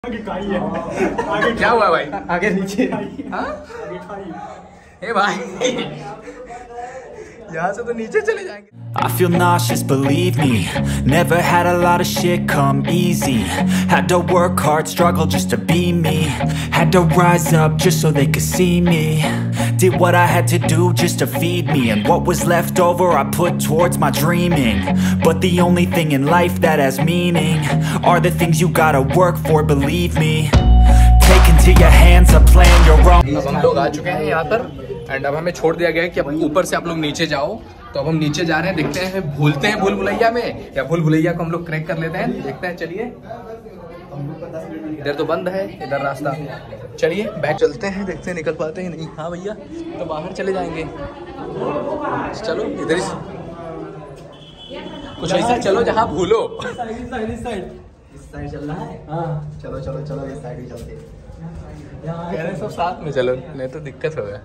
आगे क्या हुआ भाई? आगे नीचे। ए भाई यहाँ से तो नीचे चले जाएंगे। I feel nauseous, believe me. Never had a lot of shit come easy. Had to work hard, struggle just to be me. Had to rise up just so they could see me. Did what I had to do just to feed me. And what was left over I put towards my dreaming. But the only thing in life that has meaning are the things you gotta work for, believe me. Take into your hands a plan your own. अब हम लोग आ चुके हैं यहाँ पर and अब हमें छोड़ दिया गया है कि अब ऊपर से आप लोग नीचे जाओ। तो अब हम नीचे जा रहे हैं, देखते हैं भूलते हैं भूल भुलैया में या भूल भुलैया को हम लोग क्रैक कर लेते हैं। देखते हैं, चलिए। इधर तो बंद है, इधर रास्ता। चलिए बैक चलते हैं, देखते हैं निकल पाते हैं नहीं। हाँ भैया, तो बाहर चले जाएंगे। चलो इधर ही कुछ ऐसा चलो जहाँ भूलो। इस साइड चल रहा है। हाँ चलो चलो चलो, इस साइड ही चलते हैं। कह रहे सब साथ में चलो, नहीं तो दिक्कत होगा।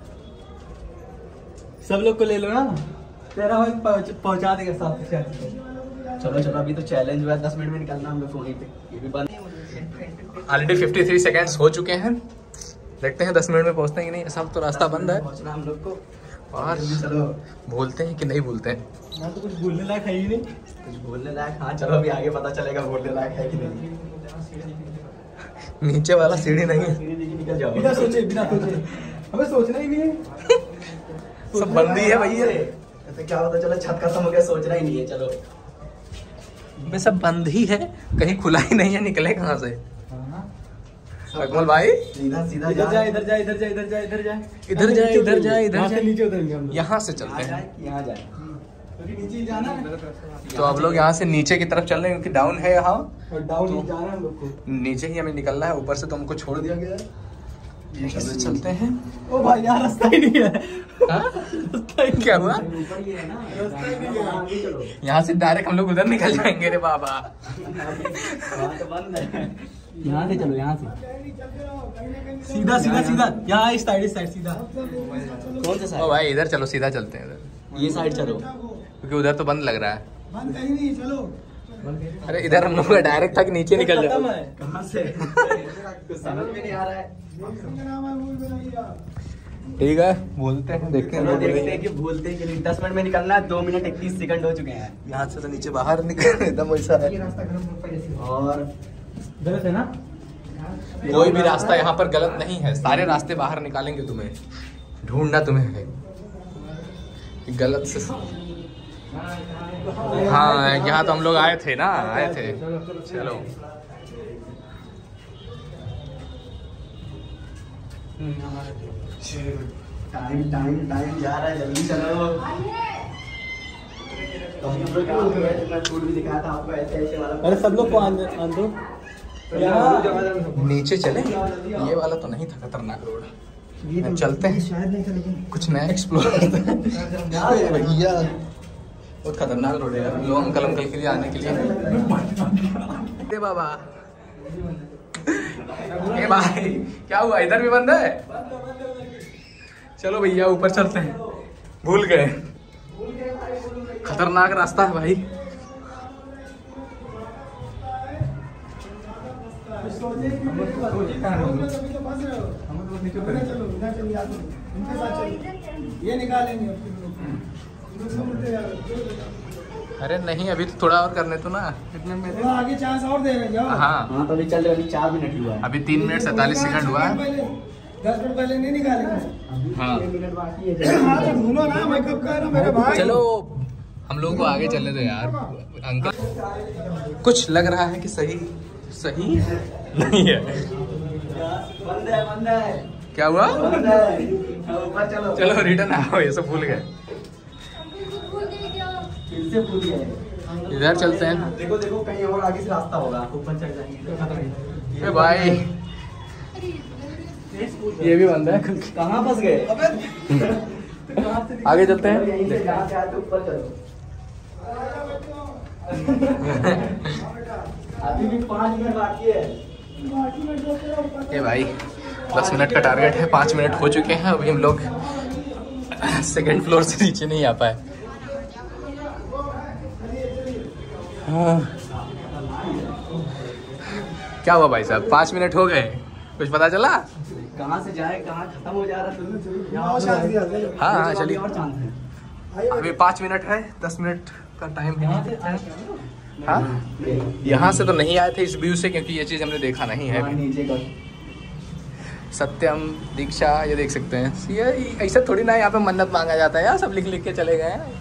सब लोग को ले लो ना, तेरा भाई पहुंचा देगा साथ में। चलो चलो, अभी तो चैलेंज हुआ है, 10 मिनट में निकलना हम लोग को वहीं पे। ये भी बंद। ऑलरेडी 53 सेकेंड्स हो चुके हैं, देखते हैं 10 मिनट में पहुंचते हैं कि नहीं। सब तो रास्ता बंद है, पहुंचना हम लोग को। और चलो भूलते हैं कि नहीं भूलते हैं। यहाँ तो कुछ भूलने लायक है ही नहीं। कुछ भूलने लायक? हाँ चलो, अभी आगे पता चलेगा भूलने लायक है कि नहीं। नीचे वाला सीढ़ी नहीं है, निकल जाओ बिना सोचे, बिना सोचे। हमें सोचना ही नहीं है। सब बंदी है भैया। ऐसे क्या होता, चलो छत खत्म हो गया, सोचना ही नहीं है। चलो में सब बंद ही है, कहीं खुला ही नहीं है, निकले कहाँ से? अकमल भाई सीधा सीधा इधर जा, इधर जा, इधर जा, इधर जा, इधर जा, इधर जाए, इधर जाए, इधर जाए, नीचे उतरेंगे हम लोग। यहाँ से चलते हैं। यहाँ जाए, नीचे जाना है। तो अब लोग यहाँ से नीचे की तरफ चल रहे हैं क्योंकि डाउन है यहाँ, और डाउन ही जाना है हम लोग को। नीचे ही हमें निकलना है। ऊपर से तो हमको छोड़ दिया गया है, चलते चलते हैं। ओ भाई यार, रास्ता ही नहीं है। रास्ता ही क्या हुआ? ऊपर ही है ना, रास्ता ही नहीं है। आगे चलो, यहाँ से डायरेक्ट हम लोग उधर निकल जाएंगे रे बाबा। वहाँ तो बंद है। यहाँ से चलो, यहाँ से सीधा सीधा सीधा, यहाँ इस साइड सीधा। कौन सा साइड? ओ भाई इधर चलो, सीधा चलते हैं इधर। ये साइड चलो, क्योंकि उधर तो बंद लग रहा है। बंद कहीं नहीं, चलो। अरे इधर हम लोग का डायरेक्ट था कि नीचे निकल जाए। कहाँ से? कुछ समझ में नहीं आ रहा है। ठीक है, बोलते हैं, देखते हैं। देखते हैं कि भूलते हैं कि नहीं। 10 मिनट में निकलना है, 2 मिनट 31 सेकंड हो चुके हैं। यहाँ से तो नीचे बाहर निकल एकदम वैसा है। और गलत है ना? कोई भी रास्ता यहाँ पर गलत नहीं है, सारे रास्ते बाहर निकालेंगे तुम्हें, ढूंढना तुम्हें है गलत से। हाँ यहाँ तो हम लोग आए थे ना, आए थे। चलो टाइम टाइम टाइम जा रहा है, जल्दी चलो। फूड भी दिखाया था आपको, ऐसे ऐसे वाला। अरे सब लोग को आन दो। नीचे चले, ये वाला तो नहीं था खतरनाक रोड। चलते हैं, शायद नहीं था, लेकिन कुछ नया एक्सप्लोर करते हैं। भैया बहुत खतरनाक रोड है यार, लोग अंकल के लिए आने के लिए। बाबा ए भाई क्या हुआ, इधर भी बंद है? चलो भैया ऊपर चलते हैं, भूल गए। खतरनाक रास्ता है भाई। ये निकालेंगे। अरे नहीं, अभी तो थोड़ा और करने तो ना, कितने में आगे चांस और देंगे। जाओ। हाँ तो अभी चल रहा है, अभी 4 मिनट हुआ है। अभी 3 मिनट 47 सेकंड हुआ है। 10 मिनट पहले नहीं निकालेंगे। हाँ 1 मिनट बाकी है। ढूंढो ना, मैं कब कह रहा हूँ मेरे भाई। चलो हम लोग को आगे चलने दो यार। अंकल कुछ लग रहा है कि सही सही नहीं है। बंद है, बंद है। क्या हुआ? बंद है। ऊपर चलो, चलो रिटर्न आओ, ये सब भूल गए। फिर से भूल गए। इधर चलते हैं। देखो देखो, कहीं और आगे से रास्ता होगा, ऊपर चढ़ जाएंगे। ए भाई ये भी बंद है। कहाँ फंस गए? आगे चलते हैं। यहीं से जहाँ से आए थे ऊपर चलो। अभी भी 5 मिनट बाकी है। ए भाई 10 मिनट का टारगेट है, 5 मिनट हो चुके हैं। अभी हम लोग 2nd फ्लोर से नीचे नहीं आ पाए। हाँ क्या हुआ भाई साहब, 5 मिनट हो गए, कुछ पता चला? कहाँ से जाए कहाँ खत्म हो जा रहा है। हाँ चलिए, अभी 5 मिनट है, 10 मिनट का टाइम है। हाँ यहाँ से तो नहीं आए थे इस व्यू से, क्योंकि ये चीज़ हमने देखा नहीं है। सत्यम दीक्षा ये देख सकते हैं, ये ऐसा थोड़ी ना यहाँ पे मन्नत मांगा जाता है यार, सब लिख लिख के चले गए हैं।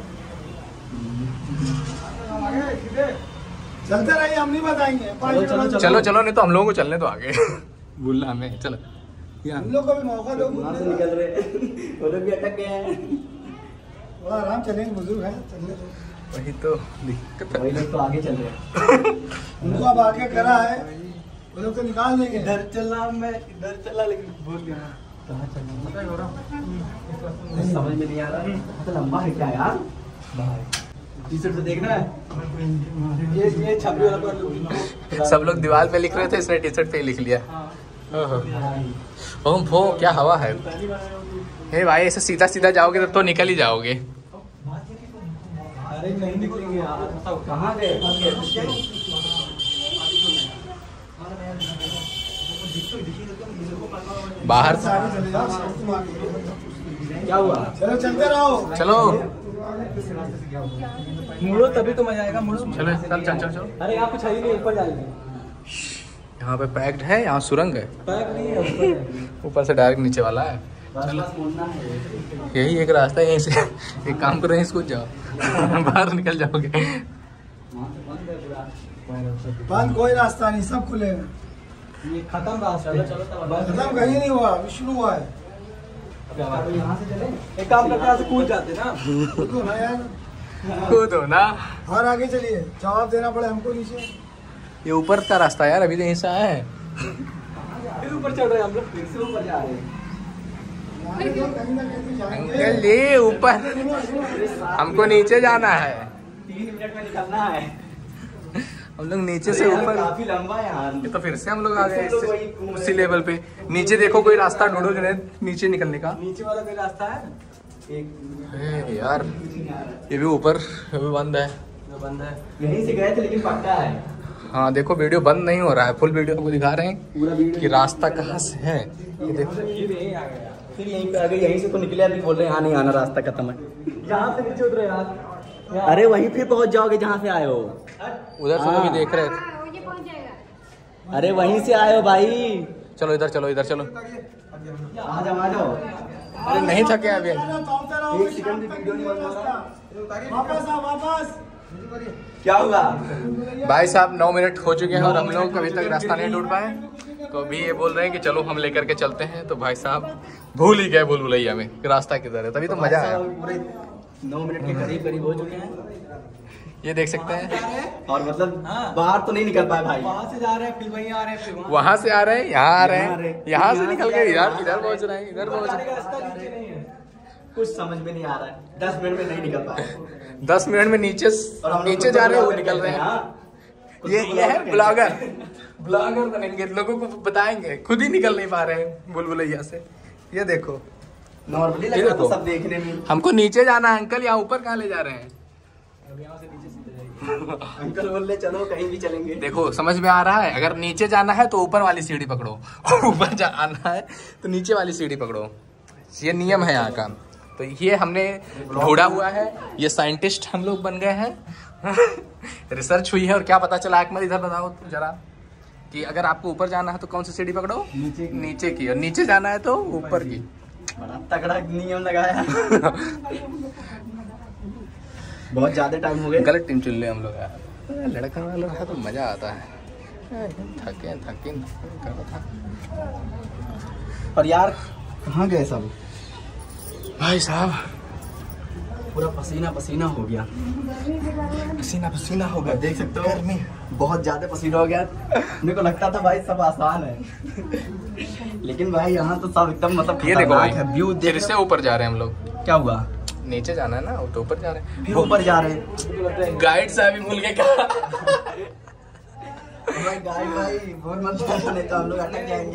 चलते रहिए, हम नहीं बताएंगे। चलो चलो, नहीं तो हम लोगों को चलने तो आगे भूलना हमें। चलो हम लोग को भी मौका दो, निकल रहे वो लोग भी अटक गए हैं। थोड़ा आराम चलेंगे, बुजुर्ग है चलने दो। वही तो दिक्कत है। वही लोग तो आगे चल रहे हैं। उनको अब आगे करा है, वो लोग तो निकाल देंगे। इधर चलना, मैं इधर चला लेकिन भूल गया कहाँ चलना। समझ में नहीं आ रहा है, तो लंबा है क्या यार? टी-शर्ट तो देखना है, ये छपरी वाला। सब लोग दीवार पे लिख रहे थे, इसने टी शर्ट पे ही लिख लिया। ओम भो क्या हवा है। हे भाई ऐसे सीधा सीधा जाओगे तब तो निकल ही जाओगे। अरे नहीं निकलेंगे यार, कहाँ गए? बाहर क्या हुआ? चलो चलते रहो। चलो मुड़ो तभी तो मजा आएगा। मुड़ो चलो चल चल चल चलो। अरे यहाँ कुछ है ही नहीं, ऊपर जाएंगे। यहाँ पे पैक्ड है, यहाँ सुरंग है, पैक नहीं है, ऊपर है। ऊपर से डायरेक्ट नीचे वाला है। चलो यही एक रास्ता है, यहीं से एक काम करो, यहीं से कूद जाओ बाहर निकल जाओगे। बंद कोई रास्ता नहीं, सब खुलेगा। ये खत्म रास्ता। खत्म कहीं नहीं हुआ, अभी शुरू हुआ है। यहाँ से चले, एक काम करते हैं, कूद जाते ना। देखो ना यार, कूदो ना, और आगे चलिए, जवाब देना पड़े हमको नीचे। ये ऊपर का रास्ता है यार, अभी तो यहीं से आए हैं। फिर ऊपर चढ़ रहे हैं हम लोग, फिर से ऊपर जा रहे हैं। अंकल जी ऊपर, हमको नीचे जाना है। 3 मिनट में निकलना है। हम लोग नीचे से ऊपर, काफी लंबा है यार। ये तो फिर से हम लोग आ गए उसी लेवल पे। नीचे देखो कोई रास्ता ढूंढो जो नीचे निकलने का। नीचे वाला कोई रास्ता है? एक यार ये भी ऊपर, ये भी बंद है। बंद है, यहीं से गए थे लेकिन पक्का है। हाँ देखो वीडियो बंद नहीं हो रहा है, फुल वीडियो आपको दिखा रहे हैं पूरा वीडियो कि रास्ता कहाँ से है। ये देखो फिर यहीं पे आ गए, यहीं से तो निकले, अभी बोल रहे हैं यहाँ नहीं आना, रास्ता खत्म है। यहाँ से नीचे उतरे यार। अरे वहीं फिर पहुँच जाओगे जहाँ से आए हो। उधर से तो भी देख रहे थे। अरे वहीं से आए हो भाई। चलो इधर चलो, इधर चलो। आ जाओ आ जाओ। अरे नहीं थके अभी। एक सेकंड भी वीडियो नहीं बन रहा। वापस आओ, वापस। क्या हुआ? भाई साहब 9 मिनट हो चुके हैं और हम लोग अभी तक रास्ता नहीं ढूंढ पाए, तो अभी ये बोल रहे हैं कि चलो हम लेकर के चलते हैं। तो भाई साहब भूल ही गए भूल भुलैया में रास्ता किधर है, तभी तो मजा आया। 9 मिनट के करीब करीब हो चुके हैं। ये देख सकते हैं, और मतलब बाहर तो नहीं निकल पाए भाई। वहाँ से जा रहे हैं, फिर वहीं आ रहे हैं, फिर वहां से आ रहे हैं, यहाँ आ रहे हैं, यहाँ से निकल के इधर पहुंच रहे हैं, इधर पहुंच रहे हैं। कुछ समझ में नहीं आ रहा है। 10 मिनट में नहीं निकल पाए। 10 मिनट में नीचे जा रहे हैं, वो निकल रहे हैं। ये है ब्लॉगर, ब्लॉगर बनेंगे, लोगों को बताएंगे, खुद ही निकल नहीं पा रहे हैं भूल-भुलैया से। ये देखो नॉर्मली लग रहा था सब देखने में। हमको नीचे जाना है अंकल, यहाँ ऊपर कहाँ ले जा रहे हैं? अंकल बोल रहे चलो कहीं भी चलेंगे। देखो समझ में आ रहा है, अगर नीचे जाना है तो ऊपर वाली सीढ़ी पकड़ो, ऊपर जाना है तो नीचे वाली सीढ़ी पकड़ो। ये नियम है यहाँ का। तो ये हमने ढूंढा हुआ है, ये साइंटिस्ट हम लोग बन गए हैं। रिसर्च हुई है और क्या पता चला, अकमल इधर बताओ जरा कि अगर आपको ऊपर जाना है तो कौन सी सीढ़ी पकड़ो? नीचे की, और नीचे जाना है तो ऊपर की। बड़ा तगड़ा नियम लगाया। बहुत ज्यादा टाइम हो गया। गलत टीम चुन ले हम लोग यार, लड़का वाला है तो मजा आता है। थके कर रहा था। और यार कहाँ गए सब भाई साहब? पूरा पसीना पसीना हो गया। पसीना पसीना हो गया, देख सकते हो बहुत ज्यादा पसीना हो गया। मेरे को लगता था भाई सब आसान है, लेकिन भाई यहाँ तो सब एकदम मतलब ये देखो भाई, व्यू फिर से ऊपर जा रहे हैं हम लोग। क्या हुआ? नीचे जाना है ना, तो ऊपर जा रहे हैं, फिर ऊपर जा रहे हैं। गाइड साहब ही भूल गए क्या? गाइड भाई बहुत मत नहीं तो हम लोग अटक जाएंगे।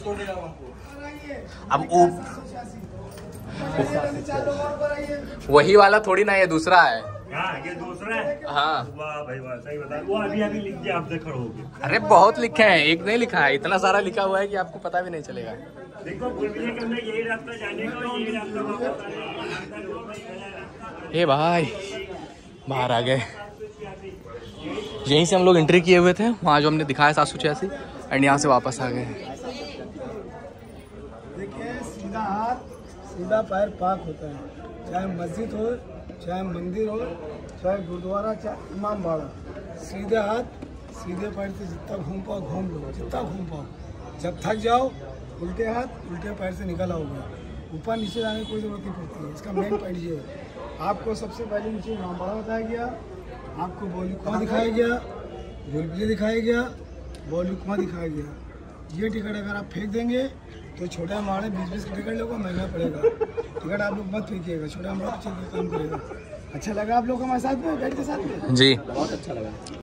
अब वही वाला थोड़ी ना, ये दूसरा है। ये दूसरा है। हाँ वाह भाई वाह, सही बता। वो अभी लिख दिया, आपसे खड़े होगे। अरे बहुत लिखे हैं, एक नहीं लिखा है, इतना सारा लिखा हुआ है कि आपको पता भी नहीं चलेगा। देखो बुलबुले के अंदर यही रास्ता जाने का, यही रास्ता वापस आने का। ए भाई बाहर आ गए। यहीं से हम लोग एंट्री किए हुए थे, वहाँ जो हमने दिखाया 786, एंड यहाँ से वापस आ गए। देखिए सीधा हाथ सीधा पैर पाक होता है, चाहे मस्जिद हो, चाहे मंदिर हो, चाहे गुरुद्वारा, चाहे इमाम बाड़ा। सीधे हाथ सीधे पैर से जितना घूम पाओ घूम लो, जितना घूम पाओ। जब थक जाओ उल्टे हाथ उल्टे पैर से निकल आओगे। ऊपर नीचे जाने की कोई जरूरत नहीं पड़ती है। इसका मेन पॉइंट ये है, आपको सबसे पहले नीचे इमाम बाड़ा बताया गया, आपको बौली कुआं दिखाया गया, बुलबुले दिखाया गया, बौली कुआं दिखाया गया। ये टिकट अगर आप फेंक देंगे तो छोटा माड़े 20-20 का टिकट लोगे, महंगा पड़ेगा। टिकट आप लोग मत फेंकिएगा, छोटा माड़ा तो चल के काम करेगा। अच्छा लगा आप लोग हमारे साथ में, गाइड के साथ में? जी बहुत अच्छा लगा।